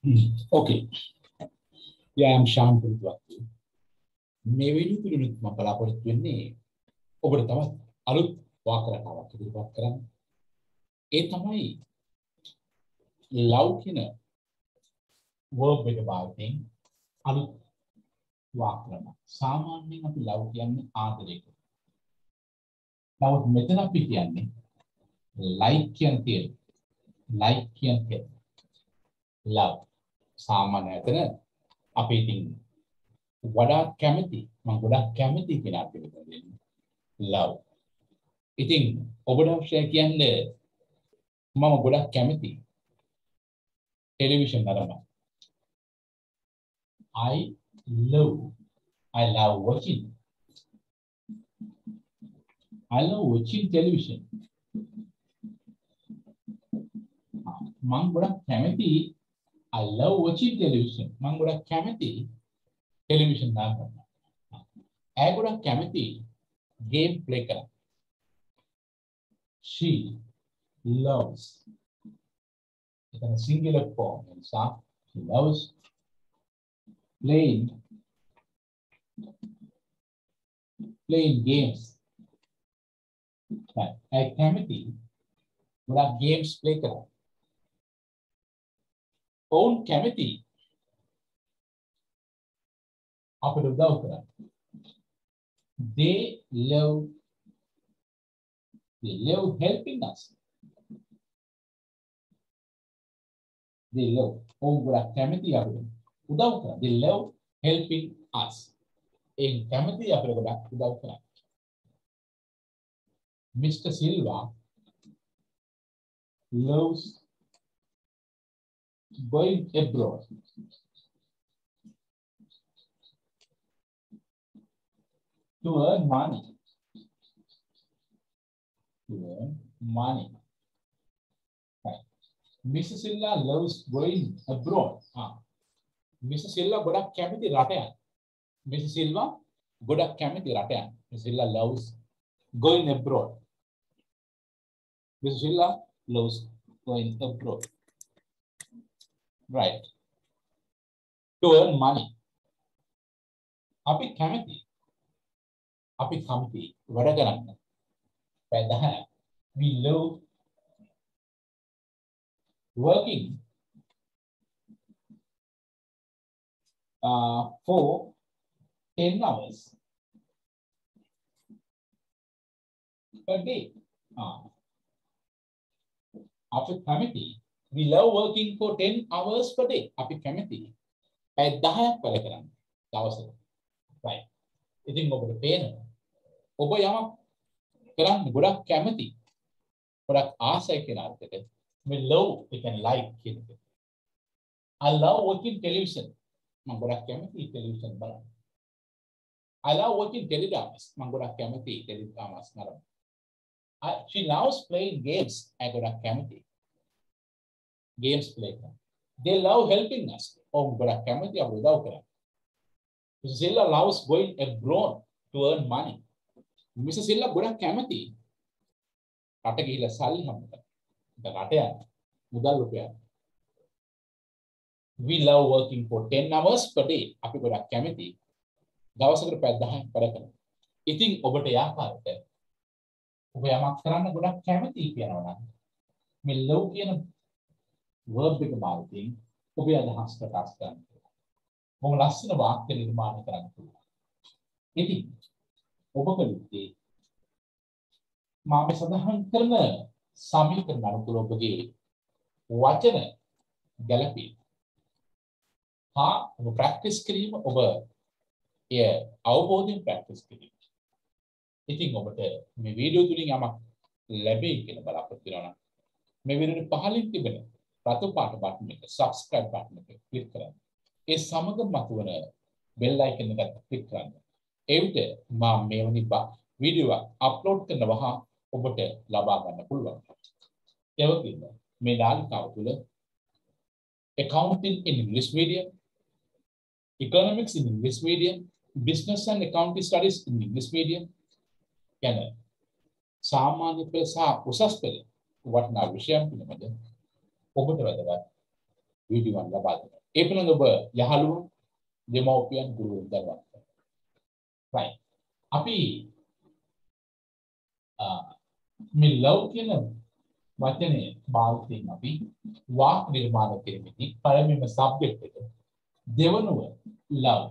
Okay. Yeah, I'm SHAN KODITHUWAKKU. මේ video තුලින් මම බලාපොරොත්තු වෙන්නේ ඔබට තවත් අලුත් වාක්‍ය රටාවක් ඉදිරිපත් කරන්න. ඒ තමයි love කියන verb එක භාවිතයෙන් අලුත් වාක්‍ය රටාවක්. සාමාන්‍යයෙන් අපි love කියන්නේ ආදරය කියලා. නමුත් මෙතන අපි කියන්නේ like කියන තේරුම. like කියන්නේ love. සාමාන්‍ය අතන අපි ඉතින් වඩාත් කැමති මම ගොඩක් කැමති කියන අර්ථය දෙන්නේ love. ඉතින් ඔබට අවශ්‍ය කියන්නේ මම ගොඩක් කැමති ටෙලිවිෂන් නරඹන්න. I love watching television. මම ගොඩක් කැමති I love watching television. මම ගොඩක් කැමති ටෙලිවිෂන් නරඹන්න. ඇය ගොඩක් කැමති ගේම් ප්ලේ කරන්න. She loves. It's a singular form. She loves playing games. Right. I කැමති ගොඩක් games play කරන්න. ඔවුන් කැමති අපිට උදව් කරන්න. They love helping us. They love. ඔවුන් ගොඩක් කැමති අපිට උදව් කරන්න. They love helping us. ඒ කැමති අපිට ගොඩක් උදව් කරන්න. Mr. Silva loves going abroad. To earn money. Right. Mrs. Silva loves going abroad. Mrs. Silva ගොඩක් කැමති රට යන්න. Mrs. Silva ගොඩක් කැමති රට යන්න. Mrs. Silva loves going abroad. Mrs. Silva loves going abroad. Right. To earn money. අපි කැමති වැඩ කරන්න. We love working for 10 hours per day. අපි කැමති we love working for 10 hours per day. අපි කැමති පැය 10ක් වැඩ කරන්න දවසට. right. ඉතින් ඔබට පේනවා ඔබ යමක් කරන්න ගොඩක් කැමති ගොඩක් ආසයි කියන අර්ථයට මේ love එක like කියන එක. I love watching television. මම ගොඩක් කැමති ටෙලිවිෂන් බලන්න. I love watching teledramas. මම ගොඩක් කැමති teledramas නරඹන්න. She loves playing games. I ගොඩක් කැමති games play කරන්න. They love helping us. ඔවුන් ගොඩක් කැමති අපිට උදව් කරන්න. Mrs. Silva loves going abroad to earn money. Mrs. Silva ගොඩක් කැමති රට ගිහිල්ලා සල්ලි හම්බ කරන්න. රට යන්න මුදල් රුපියල්. We love working for 10 hours per day. අපි ගොඩක් කැමති දවසකට පැය 10ක් වැඩ කරන්න. ඉතින් ඔබට යාකාරට ඔබ යමක් කරන්න ගොඩක් කැමති කියනවා නම් මේ love කියන verb එක භාවිතයෙන් ඔබේ අදහස් ප්‍රකාශ කරන්න. මොම ලස්සන වාක්‍ය නිර්මාණය කරන්න පුළුවන්. ඉතින් ඔබ කලිතේ මම සඳහන් කරන සමීකරණ අනුකූල ඔබගේ වචන ගැලපී. ඔබ ප්‍රැක්ටිස් කිරීම ඔබ එය අවබෝධයෙන් ප්‍රැක්ටිස් කිරීම. ඉතින් ඔබට මේ වීඩියෝ තුලින් යමක් ලැබෙයි කියලා බලාපොරොත්තු වෙනවා නම් මේ වීඩියෝ පහලින් තිබෙන රතු පාට බටන් එක subscribe බටන් එක ක්ලික් කරන්න. ඒ සමග මතුවන bell icon එක ක්ලික් කරන්න. ඒ විට මම මේ වගේ වීඩියෝ අප්ලෝඩ් කරන වහා ඔබට ලබා ගන්න පුළුවන්. ඒ වගේම මේ නාලිකාව තුළ accounting in English medium, economics in English medium, business and accounting studies in English medium යන සාමාන්‍ය පෙළ සහ උසස් පෙළ වටිනා විෂයන් පිළිබඳ ඔබට වැදගත් වීඩියෝවක් ලබා දෙනවා. ඒ පිළිබඳ ඔබ යහළුවෝ දෙමව්පියන් ගුරුවරුන් දරුවන්. right. අපි මේ love කියන වචනේ භාවිතයෙන් අපි වාක් නිර්මාණ කිරීමේදී පළමුවෙන්ම subject එක දෙවනුව love.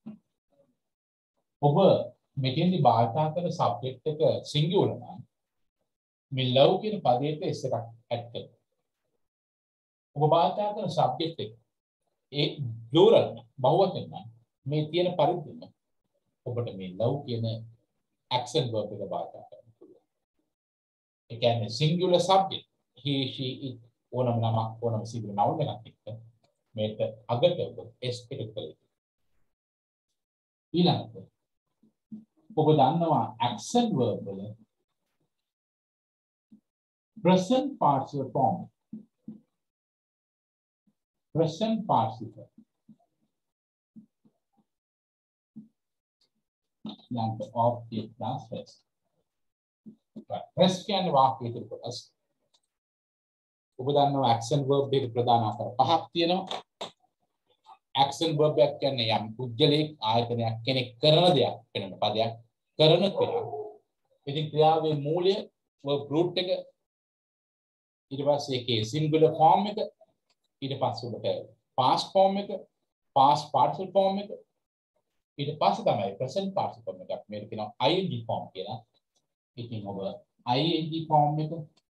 ඔබ මෙතෙන්දී භාවිත කරන subject එක singular නම් මේ love කියන පදයට s එකක් add කරනවා. ඔබ භාවිත කරන subject එක ඒ plural බහුවචන නම් මේ තියෙන පරිද්දෙම ඔබට මේ love කියන action verb එක භාවිත කරන්න පුළුවන්. ඒ කියන්නේ singular subject he she it ඕනම නමක් ඕනම singular noun එකක් එක්ක මේක අගට ඔබ s එක කළේ. ඊළඟට ඔබ දන්නවා action verb වල present participle form. Present participle. Like object plus rest. Rest කියන්නේ වාක්‍යයක කොටස්. ඔබ දන්නවා action verb එක ප්‍රධාන ආකාර පහක් තියෙනවා. action verb එක කියන්නේ යම් පුද්ගලයෙක් ආයතනයක් කෙනෙක් කරන දෙයක් වෙන පදයක් කරන ක්‍රියාව. ඉතින් ක්‍රියාවේ මූලය verb root එක ඊට පස්සේ ඒකේ singular form එක ඊට පස්සේ ඔබට past form එක past participle form එක ඊට පස්සේ තමයි present participle form එකක් මේක කියනවා ing form කියලා. ඉතින් ඔබ ing form එක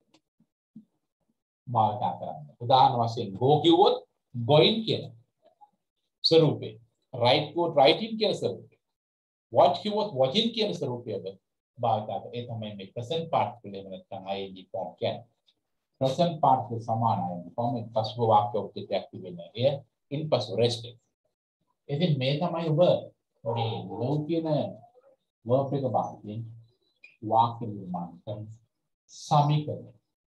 භාවිත කරන්න. උදාහරණ වශයෙන් go කිව්වොත් going කියන ස්වරූපේ, write කිව්වොත් writing කියන ස්වරූපේ, watch කිව්වොත් watching කියන ස්වරූපය ඔබ භාවිත කරන්න. ඒ තමයි මේ present participle එක නැත්නම් ing form කියන්නේ. present participle සමානයි form එක පසුව වාක්‍ය ඔබ්ජෙක්ට් වෙන්නේ. එය ඉන්පසු rest. ඉතින් මේ තමයි ඔබ මේ love කියන verb එක භාවිතයෙන් වාක්‍ය නිර්මාණ කරන සමීකරණ.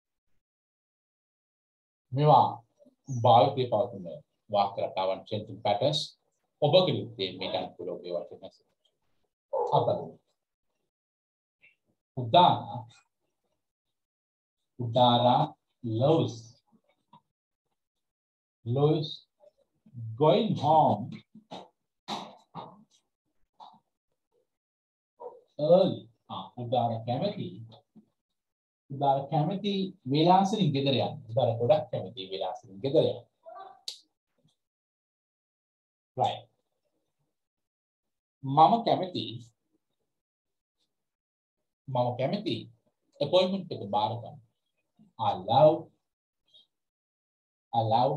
මේවා භාවිතයේ පවතින වාක්‍ය රටාවන් sentence patterns ඔබගේ යුත්තේ මේට අනුකූලව ඔබේ වචන නැස. Udara loves going home early. Udara කැමති වේලාසනින් ගෙදර යන්න. Udara ගොඩක් කැමති වේලාසනින් ගෙදර යන්න. right. මම කැමති appointment එක බාර ගන්න. I love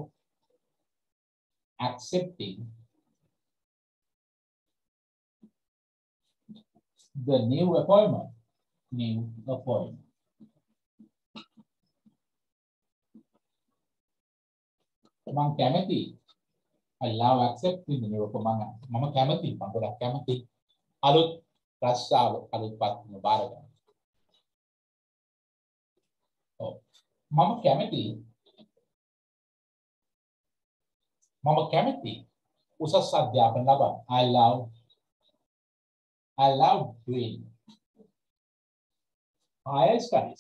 accepting the new appointment. මම කැමති I love accepting the new appointment. මම ගොඩක් කැමති අලුත් ප්‍රස්තාව අලුත් පත්ම බාර ගන්න. මම කැමති උසස් අධ්‍යාපන ලබන්න. I love doing higher studies.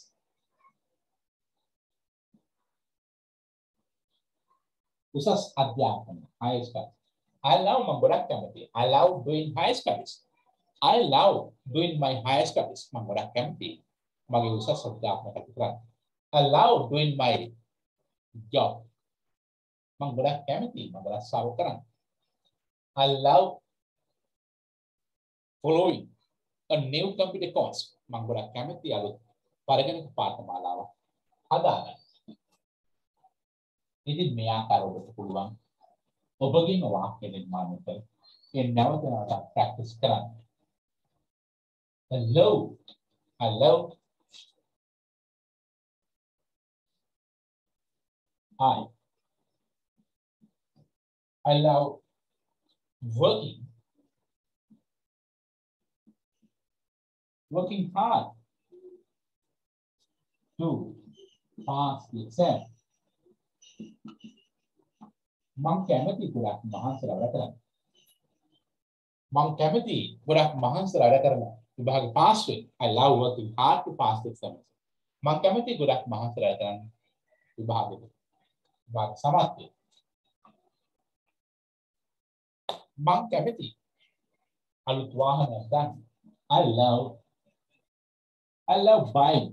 උසස් අධ්‍යාපන higher studies. I love මම ගොඩක් කැමති. I love doing higher studies. I love doing my higher studies. මම ගොඩක් කැමති මගේ උසස් අධ්‍යාපන කටයුතු කරන්න. I love doing my job. මම ගොඩක් කැමති මම රස්සාව කරන්න. I love following a new computer course. මම ගොඩක් කැමති අලුත් පරිගණක පාඨමාලාවක් හදාගන්න. ඉතින් මේ ආකාරව ඔබට පුළුවන් ඔබගේම වාක්‍ය නිර්මාණය කර ඒ නැවත ප්‍රැක්ටිස් කරන්න. I love working hard to pass the exam. මම කැමති ගොඩක් මහන්සිලා වැඩ කරන්න. විභාගේ පාස් වෙන්න. I love working hard to pass the exam. මම කැමති ගොඩක් මහන්සිලා වැඩ කරන්න විභාගෙට. විභාග සමත් වෙන්න. මං කැමති අලුත් වාහනයක් ගන්න. I love buying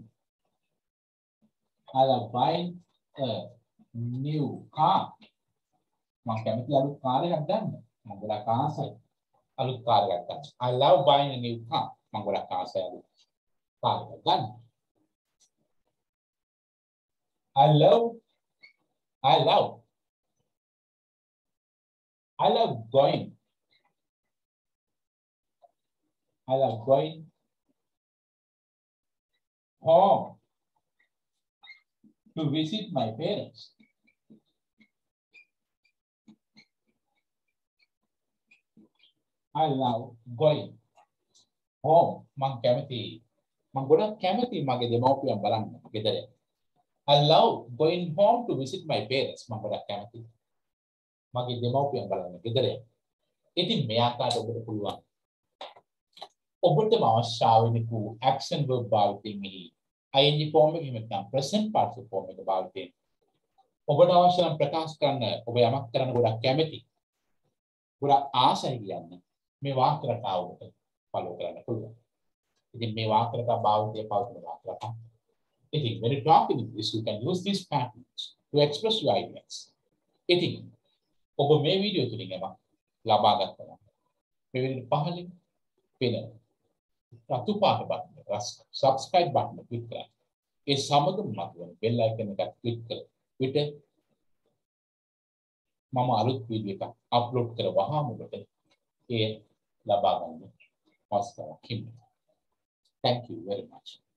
a new car. මං කැමති අලුත් කාර් එකක් ගන්න. මං ගොඩක් ආසයි අලුත් කාර් එකක් ගන්න. I love buying a new car. මං ගොඩක් ආසයි අලුත් කාර් එකක් ගන්න. I love going home to visit my parents. I love going home. මං ගොඩක් කැමති මගේ දෙමව්පියන් බලන්න ගෙදර. I love going home to visit my parents. මං ගොඩක් කැමති මගේ දෙමව්පියන් බලන්න ගෙදර. ඉතින් මේ ආකාරයට ඔබට පුළුවන් ඔබටම අවශ්‍ය වෙන action verb භාවිතයෙන් මෙහි ing form එකේ නැත්නම් present participle form එක භාවිතයෙන් ඔබට අවශ්‍ය නම් ප්‍රකාශ කරන්න ඔබ යමක් කරන්න ගොඩක් කැමති ගොඩක් ආසයි කියන්නේ මේ වාක්‍ය රටාව ඔබට follow කරන්න පුළුවන්. ඉතින් මේ වාක්‍ය රටාව භාවිතයේ පවතින වාක්‍ය රටාව. ඉතින් when you talk in English you can use these patterns to express your ideas. ඉතින් ඔබ මේ වීඩියෝ තුලින් යමක් ලබා ගන්නවා. මේ වීඩියෝ පහලින් වෙන රතු පාට බටන් එක subscribe බටන් එක ක්ලික් කරන්න. ඒ සමගම මතුවෙන bell icon එක ක්ලික් කර විට මම අලුත් වීඩියෝ එකක් අප්ලෝඩ් කර වහාම ඔබට ඒ ලබා ගන්න අවස්ථාවක් ලැබෙනවා. Thank you very much.